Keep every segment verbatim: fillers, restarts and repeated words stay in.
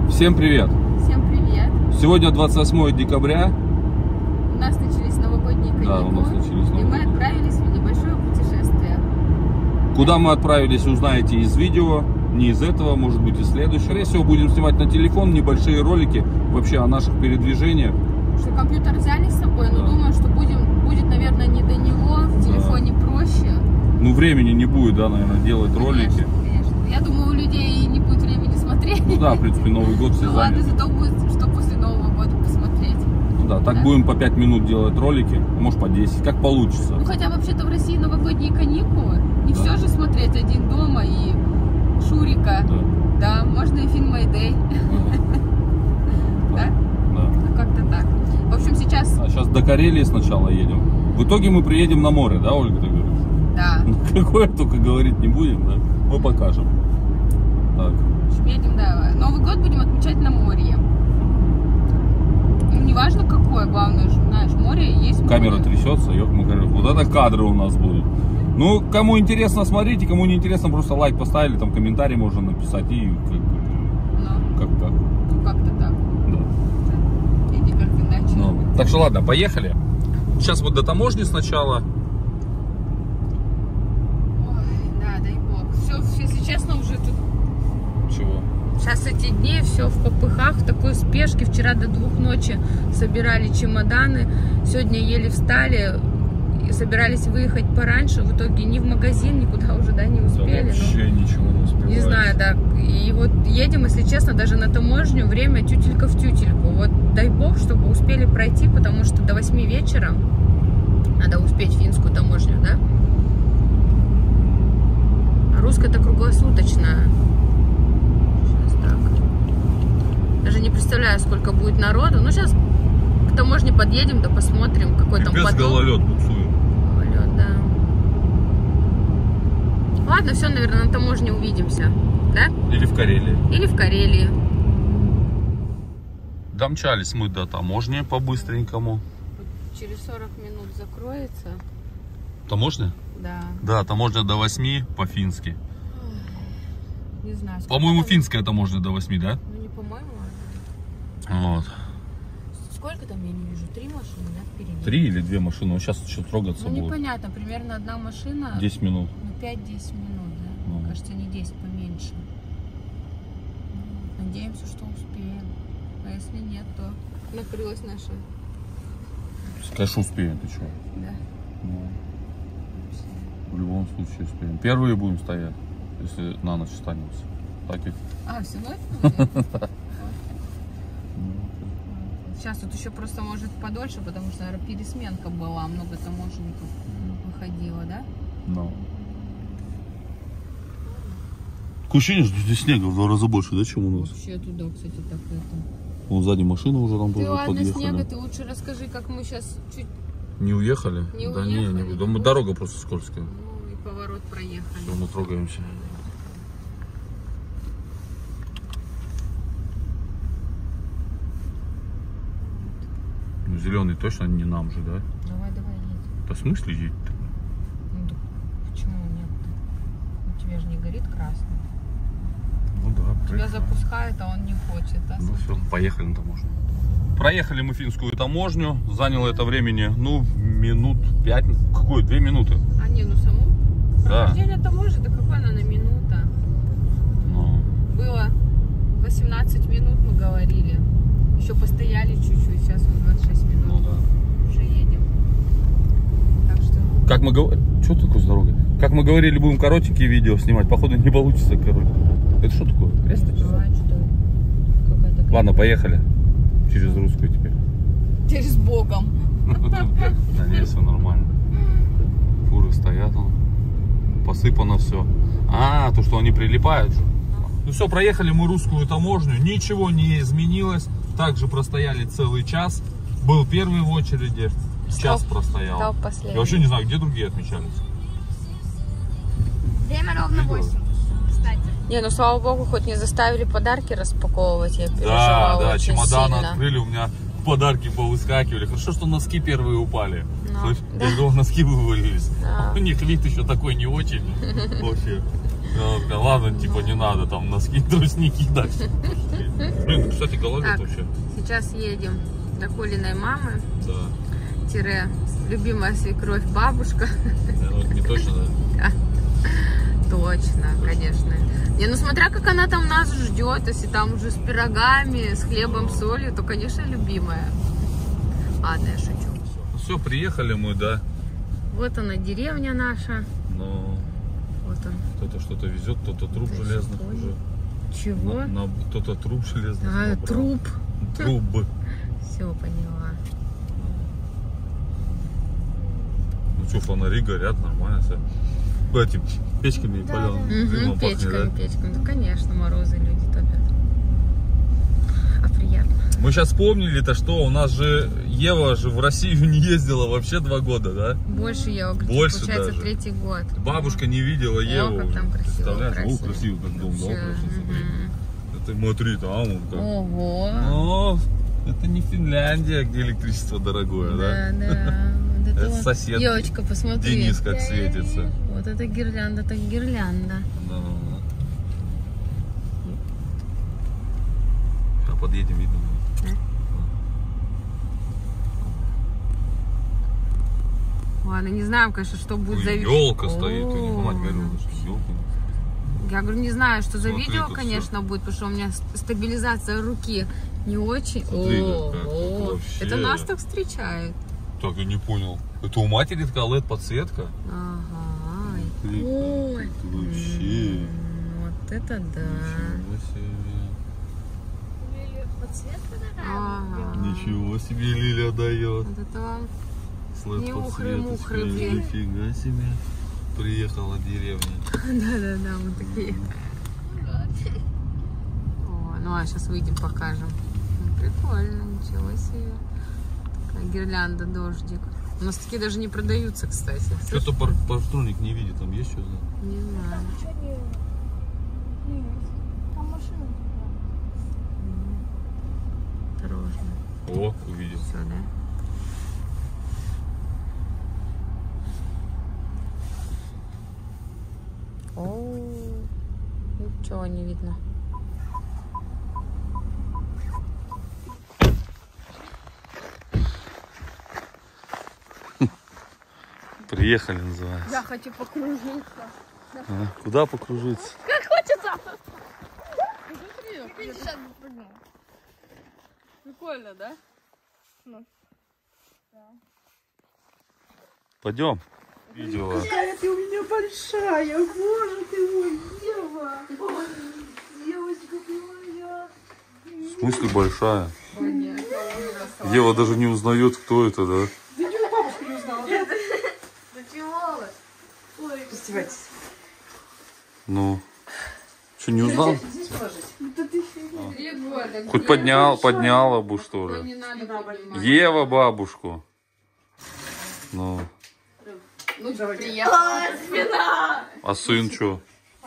Всем привет! Всем привет! Сегодня двадцать восьмое декабря. У нас начались новогодние каникулы. Да, у нас начались новогодние. И мы отправились в небольшое путешествие. Куда мы отправились, узнаете из видео. Не из этого, может быть, из следующего. Скорее всего, будем снимать на телефон небольшие ролики вообще о наших передвижениях. Что компьютер взяли с собой, но Да. думаю, что будем, будет, наверное, не до него. В телефоне да. проще. Ну, времени не будет, да, наверное, делать Конечно, ролики. Конечно. Я думаю, у людей не будет времени смотреть. Ну да, в принципе, Новый год все Ну ладно, заняты. зато будет, что после Нового года посмотреть. Ну да, так Да? будем по пять минут делать ролики, может по десять, как получится. Ну хотя вообще-то в России новогодние каникулы. Не Да. все же смотреть один дома и Шурика. Да. Да, можно и фильм Мэйдэй. Да? Да. Ну как-то так. В общем, сейчас... А сейчас до Карелии сначала едем. В итоге мы приедем на море, да, Ольга, ты говоришь? Да. Какое только говорить не будем, да? Мы покажем. Так. В общем, едем, да. Новый год будем отмечать на море. Ну, неважно какое, главное, что, знаешь, море есть море. Камера трясется, ёк-макарёк. Вот это кадры у нас будут. Ну, кому интересно, смотрите, кому не интересно, просто лайк поставили, там комментарий можно написать и как, Ну, как, как. ну, как-то так. Да. Иди как иначе. Ну, так что ладно, поехали. Сейчас вот до таможни сначала. Ой, да, дай бог. Все, если честно, уже тут... Чего? Сейчас эти дни все в попыхах, в такой спешке. Вчера до двух ночи собирали чемоданы. Сегодня еле встали. И собирались выехать пораньше. В итоге ни в магазин, никуда уже, да, не успели. Да, вообще но... ничего не успеваем. Не знаю, да. И вот едем, если честно, даже на таможню время тютелька в тютельку. Вот дай бог, чтобы успели пройти, потому что до восьми вечера надо успеть финскую таможню, да? А русская-то круглосуточная. Сейчас так. Даже не представляю, сколько будет народу. Ну, сейчас к таможне подъедем, да посмотрим, какой там поток. Гололед буксует. Гололед, да. Ладно, все, наверное, на таможне увидимся. Да? Или в Карелии. Или в Карелии. Домчались мы до таможни по-быстренькому. Через сорок минут закроется. Таможня? Да. Да, таможня до восьми по-фински. Не знаю. По-моему, там... финская таможня до восьми, да? Ну, не по-моему. Вот. Сколько там, я не вижу? Три машины, да, впереди? Три или две машины. Вот сейчас еще трогаться Ну, будут. непонятно. Примерно одна машина. десять минут. Ну, пять-десять минут, да? Ну. Мне кажется, не десять, поменьше. Надеемся, что успеем. А если нет, то накрылась наша. Конечно, успеем, ты что? Да. Ну, в любом случае успеем. Первые будем стоять, если на ночь останемся. Так и... А, всю ночь? Сейчас тут еще просто может подольше, потому что, наверное, пересменка была, много таможенников выходило, да? No. Такое ощущение, что здесь снега в два раза больше, да, чем у нас? Вообще туда, кстати, так это... Вон сзади машина уже там Ты тоже ладно, подъехали. снега, ты лучше расскажи, как мы сейчас чуть... Не уехали? Не да уехали, не, не, не да, мы, дорога просто скользкая. Ну и поворот проехали. Все, мы трогаемся. Ну, зеленый точно не нам же, да? Давай, давай, едь. Да в смысле едет-то? Ну, так почему нет-то? У тебя же не горит красный. Ну да. Тебя запускает, а он не хочет, да? Ну смотри? все, поехали на таможню. Проехали мы финскую таможню. Заняло это времени, ну, минут пять. Какой? Две минуты. А не, ну саму? Да. Прохождение таможни, да какой она на минута? Ну, Было восемнадцать минут, мы говорили. Еще постояли чуть-чуть, сейчас вот двадцать шесть минут. ну да. Уже едем. Так что... Как мы говорили... Что такое с дорогой? Как мы говорили, будем коротенькие видео снимать. Походу не получится, короче. Это что такое? Крест? Бывает, что какая-то... Ладно, поехали. Через русскую теперь. Теперь с Богом. Надеюсь, все нормально. Фуры стоят, он. Посыпано все. А, то, что они прилипают. Ну все, проехали мы русскую таможню. Ничего не изменилось. Также простояли целый час. Был первый в очереди. Час простоял. Стал последний. Я вообще не знаю, где другие отмечались. Время ровно восемь, кстати. Не, ну слава богу, хоть не заставили подарки распаковывать. Я Да, переживала да, очень чемоданы сильно. открыли, у меня подарки повыскакивали. Хорошо, что носки первые упали. Ну, Слышь, я думал, носки вывалились. Да. У них вид еще такой не очень. Вообще. Она такая, ладно, типа не надо, там носки, трусники дальше. Блин, кстати, голодает Так, вообще. сейчас едем до Колиной мамы. Да. Тире любимая свекровь бабушка. Да, вот не точно, да? Точно, конечно. Не, ну смотря как она там нас ждет, если там уже с пирогами, с хлебом, солью, то, конечно, любимая. Ладно, я шучу. Ну все, приехали мы, да. Вот она, деревня наша. Но Вот он. кто-то что-то везет, кто-то труп Дальше железных ходит. уже. Чего? На- на- кто-то труп железных А, набрал. труп. Трубы. Все, поняла. Ну что, фонари горят, нормально все. Этим печками Да, паленым да. дымом Угу, пахнет, печками, да? печками. Ну, конечно, морозы люди топят. А приятно. Мы сейчас вспомнили-то, что у нас же Ева же в Россию не ездила вообще два года, да? Больше я говорю, Больше получается, даже. третий год. Бабушка не видела Еву. как уже. там красиво, Представляешь? красиво. О, красиво, как дом, да, Вообще, просто смотри. мгм. Это смотри, там он как. Ого. Ну, это не Финляндия, где электричество дорогое, да? Да, да. Вот это Это вот. сосед Девочка, посмотри. Денис как светится. Вот это гирлянда, так гирлянда. Да. Сейчас подъедем, видно. Ладно, не знаем, конечно, что будет за видео. Елка стоит, у них мать говорила, О, что елка. Я говорю, не знаю, что за Смотри, видео, тут конечно, будет, потому что у меня ст- стабилизация руки не очень. Смотри, О, как тут о, вообще. это нас так встречает. Так, я не понял. Это у матери такая эл и ди-подсветка? Ага. Смотри, Ой. как тут вообще. М, Вот это да. Ничего себе. Подсветка такая. Ага. Ничего себе Лиля дает. Вот это вам. Слэп Не подсветочка. ухры-мухры, блин. Нифига себе. Приехала деревня. Да-да-да, мы такие. О, ну а сейчас выйдем, покажем. Ну, прикольно, ничего себе. Такая гирлянда, дождик. У нас такие даже не продаются, кстати. Что-то пар- парктроник не видит, там есть что-то? Не знаю. Ничего не... Нет. Там машина. Осторожно. О, увидел. Все, да? О, ничего не видно. Приехали, называется. Я хочу покружиться. А, куда покружиться? Как хочется. Сейчас прыгну. Прикольно, да? Пойдем. Видела. Какая ты у меня большая, боже ты мой, Ева. Девочка ты моя. В смысле большая? Ева даже не узнает, кто это, да? Ты чего бабушку не узнала? Нет. Ой, Издевайтесь. Ну. Что, не узнал? Здесь положить. Три года. Хоть поднял, подняла бы, что Ну, ли. не надо поднимать. Ева бабушку. Ну. Ну, приехала. А сын что?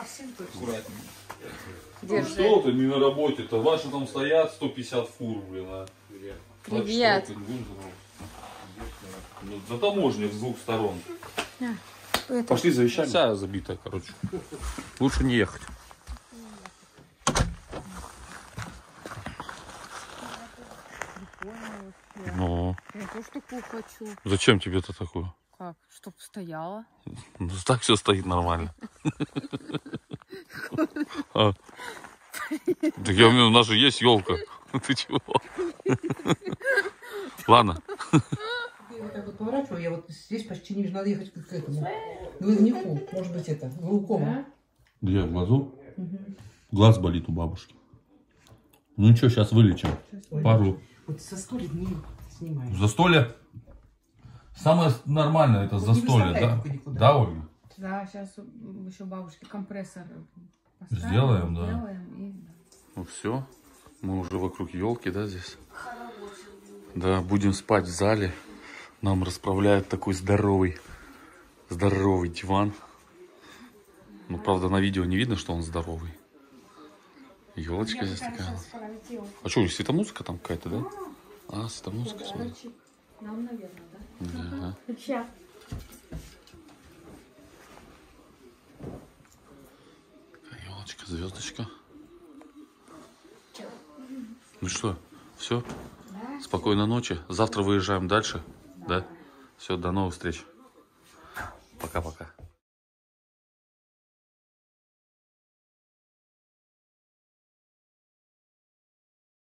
Держи. Что ты не на работе-то? Ваши там стоят сто пятьдесят фур, блин, а. Привет. Так что ты, ну, за таможню с двух сторон. Пошли за вещами. Вся забитая, короче. Лучше не ехать. Ну, Я тоже такую хочу. зачем тебе-то такое? Как? Чтоб стояла. Ну, так все стоит нормально. А. Так я, у нас же есть елка. Ты чего? Ладно. Я вот так вот поворачиваю, я вот здесь почти не вижу, надо ехать к этому. Глазнику, может быть, это, глаукома. Где, в глазу? Глаз болит у бабушки. Ну ничего, сейчас вылечим. Пару. Вот со столе не снимаешь. Застолье? Самое нормальное это Вот не застолье, выставляй да? только никуда. Да, Ольга? Да, сейчас еще бабушке компрессор поставим. Сделаем, да. Сделаем и... Ну все, мы уже вокруг елки, да, здесь? Да, будем спать в зале. Нам расправляют такой здоровый, здоровый диван. Ну, правда, на видео не видно, что он здоровый. Елочка здесь такая. А что, светомузыка там какая-то, да? А, светомузыка, смотри. Нам, наверное, да? Да. Сейчас. Звездочка, звездочка. Ну что, все? Спокойной ночи. Завтра выезжаем дальше. Да? Все, до новых встреч. Пока-пока.